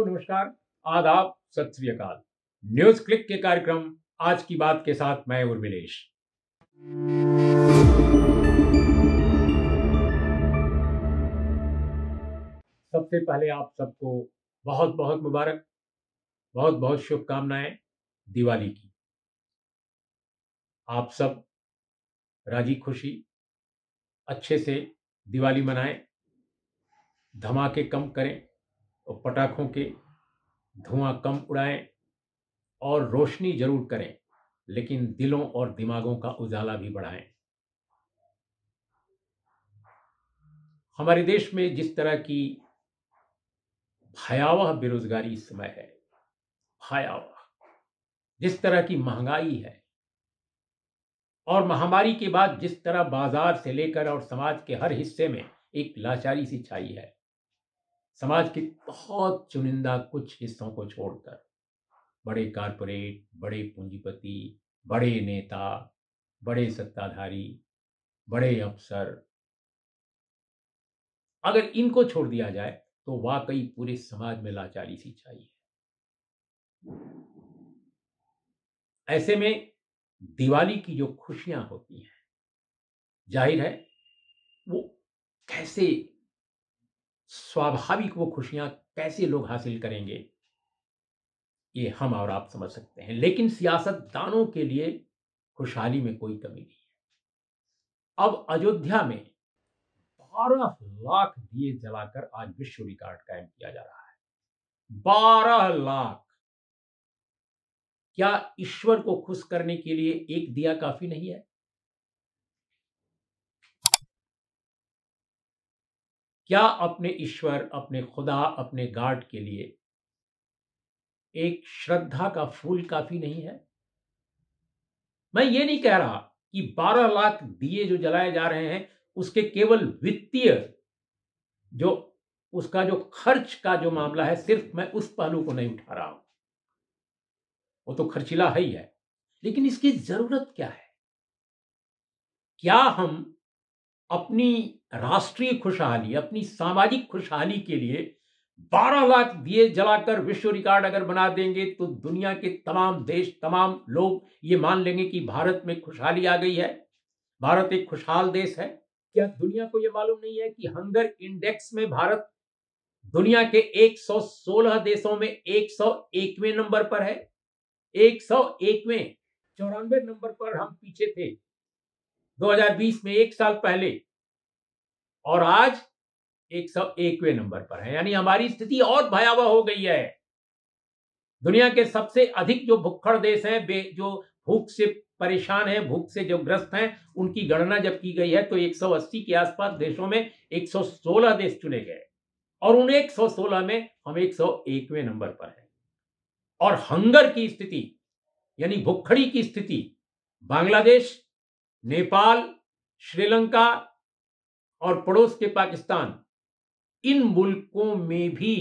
दोस्तों नमस्कार, आदाब, सत श्री अकाल। न्यूज क्लिक के कार्यक्रम आज की बात के साथ मैं उर्मिलेश। सबसे पहले आप सबको बहुत बहुत मुबारक, बहुत बहुत शुभकामनाएं दिवाली की। आप सब राजी खुशी अच्छे से दिवाली मनाएं, धमाके कम करें और पटाखों के धुआं कम उड़ाएं और रोशनी जरूर करें, लेकिन दिलों और दिमागों का उजाला भी बढ़ाएं। हमारे देश में जिस तरह की भयावह बेरोजगारी इस समय है, भयावह, जिस तरह की महंगाई है और महामारी के बाद जिस तरह बाजार से लेकर और समाज के हर हिस्से में एक लाचारी सी छाई है, समाज के बहुत चुनिंदा कुछ हिस्सों को छोड़कर बड़े कारपोरेट, बड़े पूंजीपति, बड़े नेता, बड़े सत्ताधारी, बड़े अफसर, अगर इनको छोड़ दिया जाए तो वाकई पूरे समाज में लाचारी सी छाई है। ऐसे में दिवाली की जो खुशियां होती हैं, जाहिर है वो कैसे स्वाभाविक, वो खुशियां कैसे लोग हासिल करेंगे ये हम और आप समझ सकते हैं, लेकिन सियासतदानों के लिए खुशहाली में कोई कमी नहीं है। अब अयोध्या में 12 लाख दिए जलाकर आज विश्व रिकॉर्ड कायम किया जा रहा है। 12 लाख। क्या ईश्वर को खुश करने के लिए एक दिया काफी नहीं है? क्या अपने ईश्वर, अपने खुदा, अपने गॉड के लिए एक श्रद्धा का फूल काफी नहीं है? मैं ये नहीं कह रहा कि 12 लाख दिए जो जलाए जा रहे हैं उसके केवल वित्तीय जो उसका जो खर्च का जो मामला है, सिर्फ मैं उस पहलू को नहीं उठा रहा हूं, वो तो खर्चीला है ही है, लेकिन इसकी जरूरत क्या है? क्या हम अपनी राष्ट्रीय खुशहाली, अपनी सामाजिक खुशहाली के लिए 12 लाख दिए जलाकर विश्व रिकॉर्ड अगर बना देंगे तो दुनिया के तमाम देश, तमाम लोग ये मान लेंगे कि भारत में खुशहाली आ गई है, भारत एक खुशहाल देश है? क्या दुनिया को यह मालूम नहीं है कि हंगर इंडेक्स में भारत दुनिया के 116 देशों में 101वें नंबर पर है? 101वें। 94 नंबर पर हम पीछे थे 2020 में, एक साल पहले, और आज 101वें नंबर पर है। यानी हमारी स्थिति और भयावह हो गई है। दुनिया के सबसे अधिक जो भुक्खड़ देश हैं, जो भूख से परेशान हैं, भूख से जो ग्रस्त हैं, उनकी गणना जब की गई है तो 180 के आसपास देशों में 116 देश चुने गए और उन 116 में हम 101वें नंबर पर हैं। और हंगर की स्थिति यानी भुखड़ी की स्थिति बांग्लादेश, नेपाल, श्रीलंका और पड़ोस के पाकिस्तान, इन मुल्कों में भी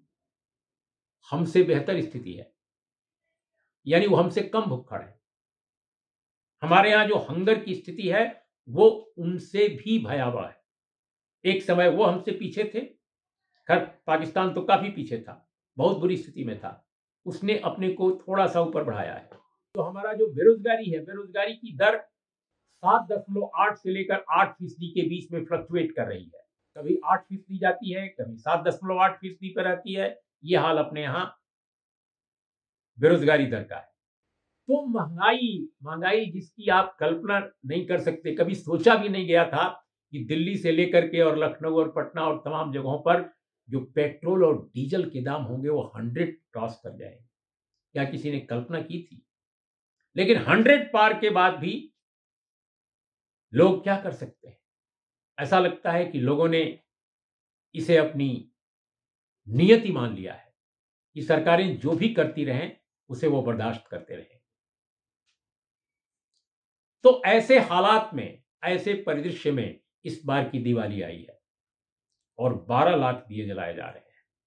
हमसे बेहतर स्थिति है, यानी वो हमसे कम भुक्खड़ है। हमारे यहां जो हंगर की स्थिति है वो उनसे भी भयावह है। एक समय वो हमसे पीछे थे, खैर पाकिस्तान तो काफी पीछे था, बहुत बुरी स्थिति में था, उसने अपने को थोड़ा सा ऊपर बढ़ाया है। तो हमारा जो बेरोजगारी है, बेरोजगारी की दर 7.8 से लेकर 8% के बीच में फ्लक्चुएट कर रही है। कभी 8% जाती है, कभी 7.8% पर रहती है। ये हाल अपने यहां बेरोजगारी दर का है। तो महंगाई जिसकी आप कल्पना नहीं कर सकते, कभी सोचा भी नहीं गया था कि दिल्ली से लेकर के और लखनऊ और पटना और तमाम जगहों पर जो पेट्रोल और डीजल के दाम होंगे वो 100 क्रॉस कर जाएंगे। क्या किसी ने कल्पना की थी? लेकिन 100 पार के बाद भी लोग क्या कर सकते हैं? ऐसा लगता है कि लोगों ने इसे अपनी नियति मान लिया है कि सरकारें जो भी करती रहें उसे वो बर्दाश्त करते रहें। तो ऐसे हालात में, ऐसे परिदृश्य में इस बार की दिवाली आई है और 12 लाख दिए जलाए जा रहे हैं।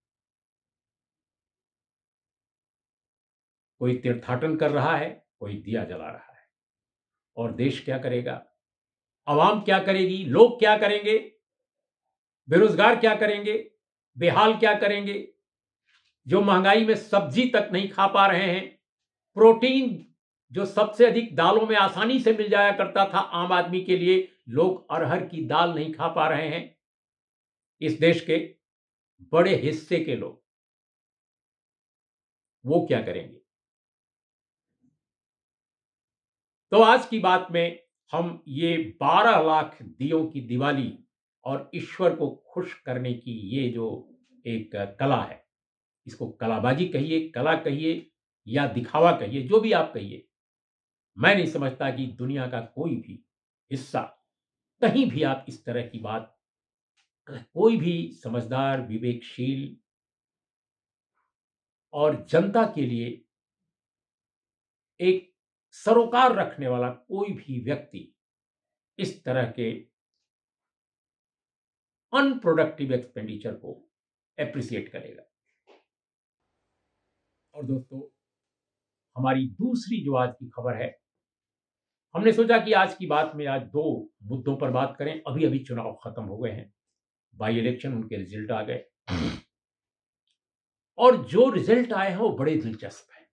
कोई तीर्थाटन कर रहा है, कोई दिया जला रहा है। और देश क्या करेगा? आवाम क्या करेगी? लोग क्या करेंगे? बेरोजगार क्या करेंगे? बेहाल क्या करेंगे? जो महंगाई में सब्जी तक नहीं खा पा रहे हैं, प्रोटीन जो सबसे अधिक दालों में आसानी से मिल जाया करता था आम आदमी के लिए, लोग अरहर की दाल नहीं खा पा रहे हैं। इस देश के बड़े हिस्से के लोग, वो क्या करेंगे? तो आज की बात में हम ये 12 लाख दियों की दिवाली और ईश्वर को खुश करने की ये जो एक कला है, इसको कलाबाजी कहिए, कला कहिए या दिखावा कहिए, जो भी आप कहिए, मैं नहीं समझता कि दुनिया का कोई भी हिस्सा, कहीं भी आप इस तरह की बात, कोई भी समझदार, विवेकशील और जनता के लिए एक सरोकार रखने वाला कोई भी व्यक्ति इस तरह के अनप्रोडक्टिव एक्सपेंडिचर को एप्रिसिएट करेगा। और दोस्तों, हमारी दूसरी जो आज की खबर है, हमने सोचा कि आज की बात में आज दो मुद्दों पर बात करें। अभी अभी चुनाव खत्म हो गए हैं, बाई इलेक्शन, उनके रिजल्ट आ गए और जो रिजल्ट आए हैं वो बड़े दिलचस्प हैं।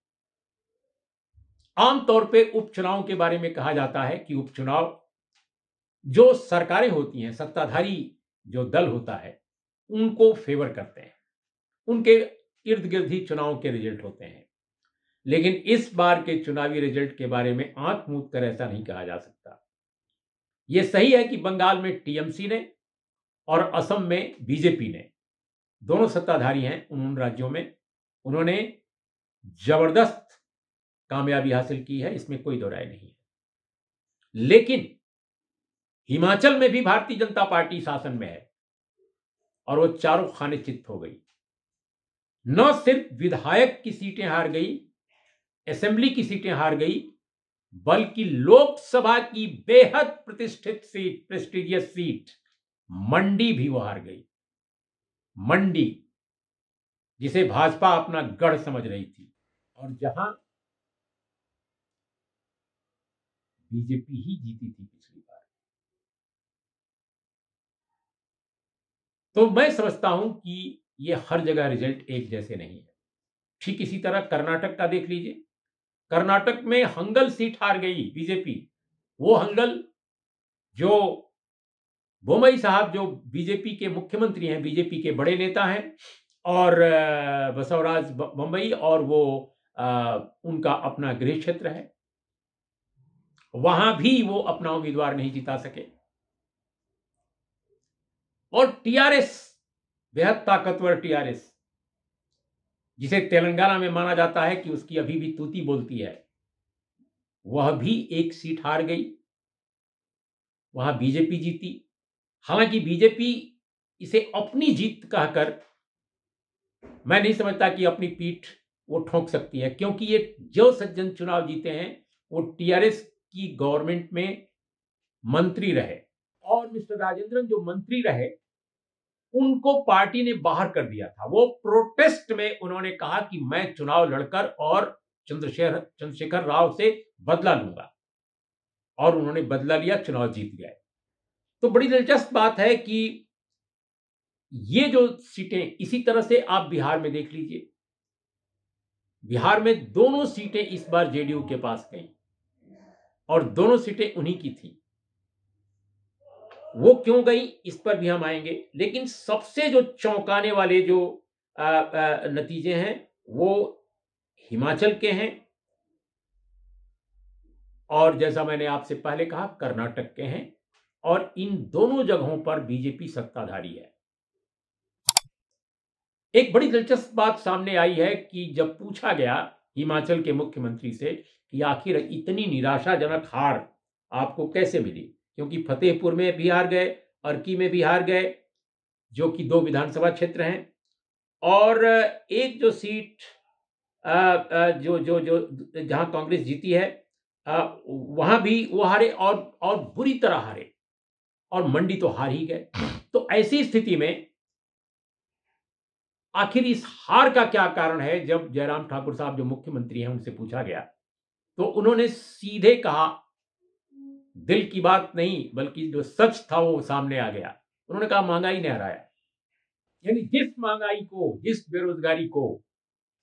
आमतौर पे उपचुनाव के बारे में कहा जाता है कि उपचुनाव जो सरकारें होती हैं, सत्ताधारी जो दल होता है, उनको फेवर करते हैं, उनके इर्द गिर्द ही चुनाव के रिजल्ट होते हैं। लेकिन इस बार के चुनावी रिजल्ट के बारे में आंख मूंद कर ऐसा नहीं कहा जा सकता। यह सही है कि बंगाल में टीएमसी ने और असम में बीजेपी ने, दोनों सत्ताधारी हैं उन राज्यों में, उन्होंने जबरदस्त कामयाबी हासिल की है, इसमें कोई दो राय नहीं है। लेकिन हिमाचल में भी भारतीय जनता पार्टी शासन में है और वो चारों खाने चित्त हो गई। न सिर्फ विधायक की सीटें हार गई, असेंबली की सीटें हार गई, बल्कि लोकसभा की बेहद प्रतिष्ठित सीट, प्रेस्टिजियस सीट मंडी भी वो हार गई। मंडी, जिसे भाजपा अपना गढ़ समझ रही थी और जहां बीजेपी ही जीती थी पिछली बार। तो मैं समझता हूं कि ये हर जगह रिजल्ट एक जैसे नहीं है। ठीक इसी तरह कर्नाटक का देख लीजिए, कर्नाटक में हंगल सीट हार गई बीजेपी। वो हंगल जो बोमई साहब, जो बीजेपी के मुख्यमंत्री हैं, बीजेपी के बड़े नेता हैं, और बसवराज बोमई, और वो उनका अपना गृह क्षेत्र है, वहां भी वो अपना उम्मीदवार नहीं जिता सके। और टीआरएस, बेहद ताकतवर टीआरएस, जिसे तेलंगाना में माना जाता है कि उसकी अभी भी तूती बोलती है, वह भी एक सीट हार गई, वहां बीजेपी जीती। हालांकि बीजेपी इसे अपनी जीत कहकर, मैं नहीं समझता कि अपनी पीठ वो ठोक सकती है, क्योंकि ये जो सज्जन चुनाव जीते हैं वो टीआरएस की गवर्नमेंट में मंत्री रहे, और मिस्टर राजेंद्रन जो मंत्री रहे उनको पार्टी ने बाहर कर दिया था। वो प्रोटेस्ट में उन्होंने कहा कि मैं चुनाव लड़कर और चंद्रशेखर राव से बदला लूंगा, और उन्होंने बदला लिया, चुनाव जीत गए। तो बड़ी दिलचस्प बात है कि ये जो सीटें, इसी तरह से आप बिहार में देख लीजिए, बिहार में दोनों सीटें इस बार जेडीयू के पास गई और दोनों सीटें उन्हीं की थी। वो क्यों गई इस पर भी हम आएंगे, लेकिन सबसे जो चौंकाने वाले जो नतीजे हैं वो हिमाचल के हैं, और जैसा मैंने आपसे पहले कहा कर्नाटक के हैं, और इन दोनों जगहों पर बीजेपी सत्ताधारी है। एक बड़ी दिलचस्प बात सामने आई है कि जब पूछा गया हिमाचल के मुख्यमंत्री से कि आखिर इतनी निराशाजनक हार आपको कैसे मिली, क्योंकि फतेहपुर में भी हार गए, अर्की में भी हार गए, जो कि 2 विधानसभा क्षेत्र हैं, और एक जो सीट जो जो जो जहां कांग्रेस जीती है वहां भी वो हारे, और बुरी तरह हारे, और मंडी तो हार ही गए। तो ऐसी स्थिति में आखिर इस हार का क्या कारण है? जब जयराम ठाकुर साहब जो मुख्यमंत्री हैं उनसे पूछा गया तो उन्होंने सीधे कहा, दिल की बात नहीं बल्कि जो सच था वो सामने आ गया। उन्होंने कहा महंगाई ने हराया। यानी जिस महंगाई को, जिस बेरोजगारी को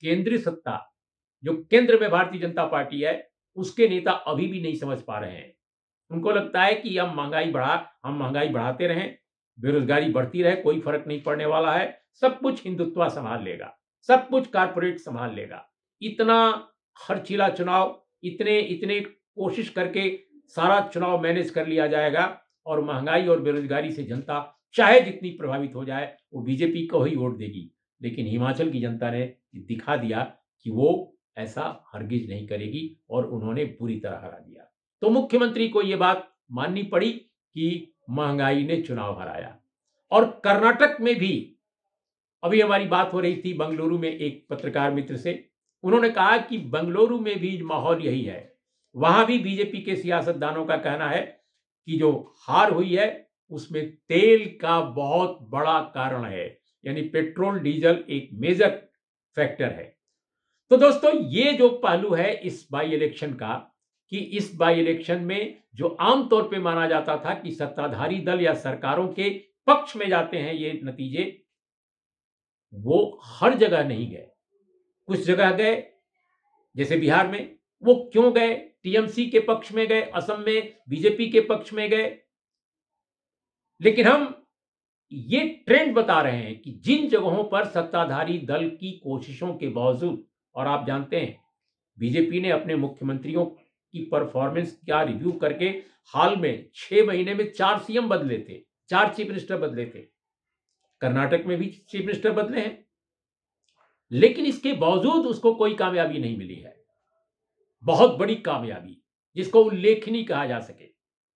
केंद्रीय सत्ता, जो केंद्र में भारतीय जनता पार्टी है, उसके नेता अभी भी नहीं समझ पा रहे हैं। उनको लगता है कि हम महंगाई बढ़ाते रहें, बेरोजगारी बढ़ती रहे, कोई फर्क नहीं पड़ने वाला है, सब कुछ हिंदुत्व संभाल लेगा, सब कुछ कारपोरेट संभाल लेगा। इतना खर्चीला चुनाव, इतने इतने कोशिश करके सारा चुनाव मैनेज कर लिया जाएगा और महंगाई और बेरोजगारी से जनता चाहे जितनी प्रभावित हो जाए, वो बीजेपी को ही वोट देगी। लेकिन हिमाचल की जनता ने दिखा दिया कि वो ऐसा हरगिज नहीं करेगी और उन्होंने बुरी तरह हरा दिया। तो मुख्यमंत्री को यह बात माननी पड़ी कि महंगाई ने चुनाव हराया। और कर्नाटक में भी अभी हमारी बात हो रही थी बंगलुरु में एक पत्रकार मित्र से, उन्होंने कहा कि बंगलुरु में भी माहौल यही है। वहां भी बीजेपी के सियासतदानों का कहना है कि जो हार हुई है उसमें तेल का बहुत बड़ा कारण है, यानी पेट्रोल डीजल एक मेजर फैक्टर है। तो दोस्तों, ये जो पहलू है इस बाई इलेक्शन का, कि इस बाई इलेक्शन में जो आमतौर पे माना जाता था कि सत्ताधारी दल या सरकारों के पक्ष में जाते हैं ये नतीजे, वो हर जगह नहीं गए। कुछ जगह गए, जैसे बिहार में। वो क्यों गए? टीएमसी के पक्ष में गए, असम में बीजेपी के पक्ष में गए। लेकिन हम ये ट्रेंड बता रहे हैं कि जिन जगहों पर सत्ताधारी दल की कोशिशों के बावजूद, और आप जानते हैं बीजेपी ने अपने मुख्यमंत्रियों की परफॉर्मेंस का रिव्यू करके हाल में 6 महीने में 4 सीएम बदले थे, 4 चीफ मिनिस्टर बदले थे। कर्नाटक में भी चीफ मिनिस्टर बदले हैं, लेकिन इसके बावजूद उसको कोई कामयाबी नहीं मिली है, बहुत बड़ी कामयाबी जिसको उल्लेखनीय कहा जा सके।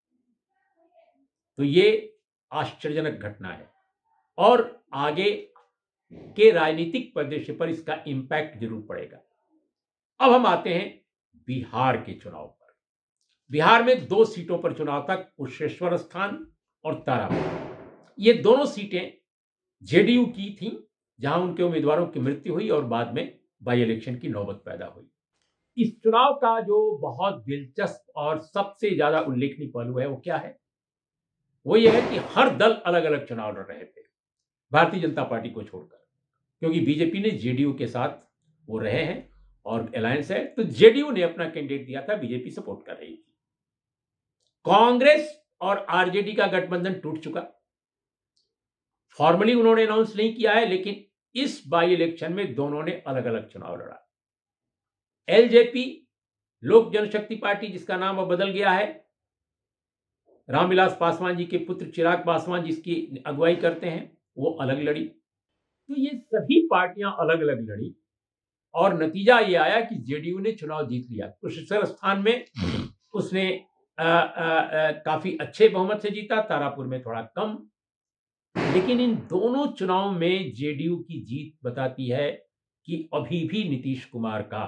तो ये आश्चर्यजनक घटना है और आगे के राजनीतिक परिदृश्य पर इसका इंपैक्ट जरूर पड़ेगा। अब हम आते हैं बिहार के चुनाव पर। बिहार में 2 सीटों पर चुनाव था, कुशेश्वर स्थान और तारापुर। ये दोनों सीटें जेडीयू की थीं, जहां उनके उम्मीदवारों की मृत्यु हुई और बाद में बाई इलेक्शन की नौबत पैदा हुई। इस चुनाव का जो बहुत दिलचस्प और सबसे ज्यादा उल्लेखनीय पहलू है वो क्या है? वो ये है कि हर दल अलग अलग चुनाव लड़ रहे थे, भारतीय जनता पार्टी को छोड़कर, क्योंकि बीजेपी ने जेडीयू के साथ वो रहे हैं और अलायंस है, तो जेडीयू ने अपना कैंडिडेट दिया था, बीजेपी सपोर्ट कर रही थी। कांग्रेस और आरजेडी का गठबंधन टूट चुका, फॉर्मली उन्होंने अनाउंस नहीं किया है, लेकिन इस बाई इलेक्शन में दोनों ने अलग अलग चुनाव लड़ा। एलजेपी, लोक जनशक्ति पार्टी, जिसका नाम अब बदल गया है, रामविलास पासवान जी के पुत्र चिराग पासवान जिसकी अगुवाई करते हैं, वो अलग लड़ी। तो ये सभी पार्टियां अलग अलग लड़ी और नतीजा ये आया कि जेडीयू ने चुनाव जीत लिया। कुशेश्वर स्थान में उसने काफी अच्छे बहुमत से जीता, तारापुर में थोड़ा कम। लेकिन इन दोनों चुनाव में जेडीयू की जीत बताती है कि अभी भी नीतीश कुमार का,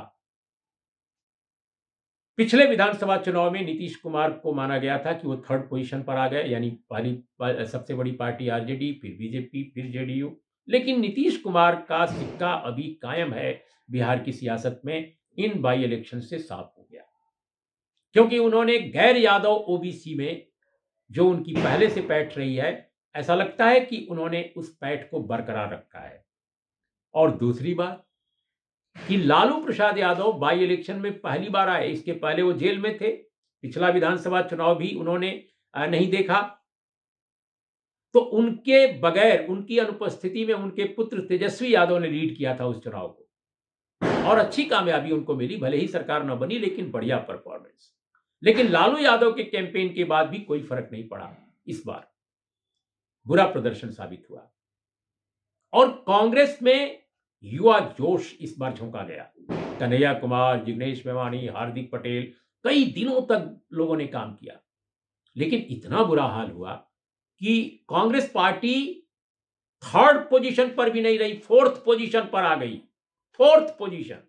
पिछले विधानसभा चुनाव में नीतीश कुमार को माना गया था कि वो 3rd पोजीशन पर आ गए, यानी पहली सबसे बड़ी पार्टी आरजेडी, फिर बीजेपी, फिर जेडीयू। लेकिन नीतीश कुमार का सिक्का अभी कायम है बिहार की सियासत में, इन बाई इलेक्शन से साफ हो गया, क्योंकि उन्होंने गैर यादव ओबीसी में जो उनकी पहले से पैठ रही है, ऐसा लगता है कि उन्होंने उस पैठ को बरकरार रखा है। और दूसरी बात कि लालू प्रसाद यादव बाई इलेक्शन में पहली बार आए, इसके पहले वो जेल में थे, पिछला विधानसभा चुनाव भी उन्होंने नहीं देखा। तो उनके बगैर, उनकी अनुपस्थिति में उनके पुत्र तेजस्वी यादव ने लीड किया था उस चुनाव को और अच्छी कामयाबी उनको मिली, भले ही सरकार न बनी, लेकिन बढ़िया परफॉर्मेंस। लेकिन लालू यादव के कैंपेन के बाद भी कोई फर्क नहीं पड़ा, इस बार बुरा प्रदर्शन साबित हुआ। और कांग्रेस में युवा जोश इस बार झोंका गया। कन्हैया कुमार, जिग्नेश मेवानी, हार्दिक पटेल, कई दिनों तक लोगों ने काम किया, लेकिन इतना बुरा हाल हुआ कि कांग्रेस पार्टी 3rd पोजीशन पर भी नहीं रही, 4th पोजीशन पर आ गई, 4th पोजीशन।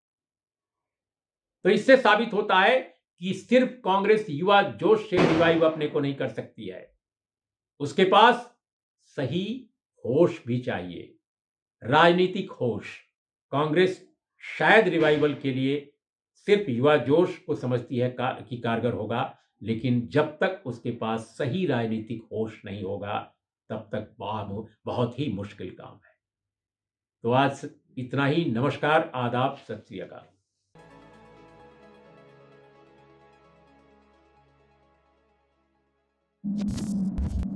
तो इससे साबित होता है कि सिर्फ कांग्रेस युवा जोश से रिवाइव अपने को नहीं कर सकती है, उसके पास सही होश भी चाहिए, राजनीतिक होश। कांग्रेस शायद रिवाइवल के लिए सिर्फ युवा जोश को समझती है कि कारगर होगा, लेकिन जब तक उसके पास सही राजनीतिक होश नहीं होगा, तब तक बहुत ही मुश्किल काम है। तो आज इतना ही। नमस्कार, आदाब, सत श्री अकाल।